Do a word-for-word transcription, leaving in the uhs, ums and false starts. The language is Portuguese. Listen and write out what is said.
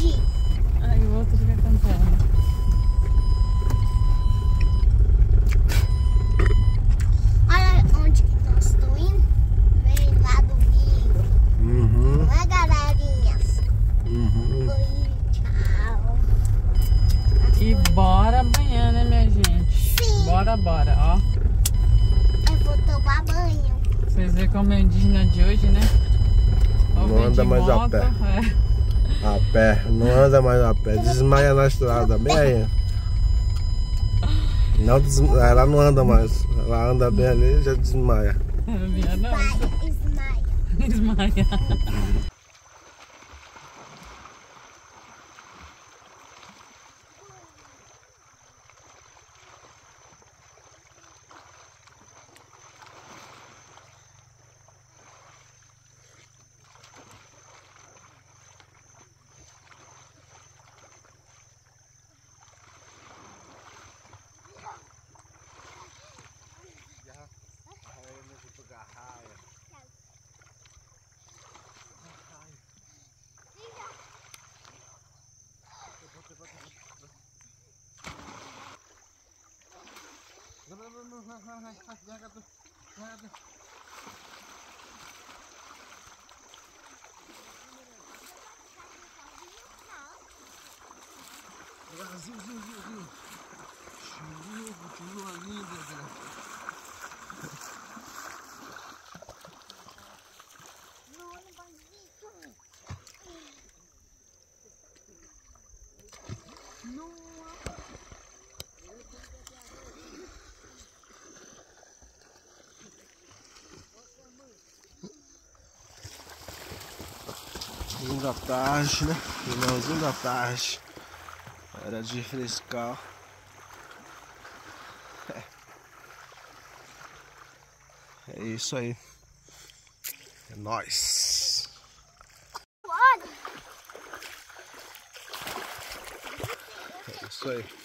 Onde? Ai, o outro fica cantando. Olha onde que nós estamos indo. Vem lá do rio. Uhum. Não é, galerinhas? Uhum. Oi, tchau. E bora banhar, né, minha gente? Sim. Bora, bora, ó. Eu vou tomar banho. Vocês verem como é o indígena de hoje, né? Ó, Não vem anda de mais a moto, pé. é. A pé, não anda mais a pé, desmaia na estrada, bem aí. Não des... Ela não anda mais, ela anda bem ali e já desmaia. Minha não. Vai, esmaia. Desmaia. Brasil, Rio, Rio, Rio. Chuva, chuva linda, né? Fim da tarde, né? Finalzinho da tarde. Era de refrescar. É. É isso aí. É nóis. É isso aí.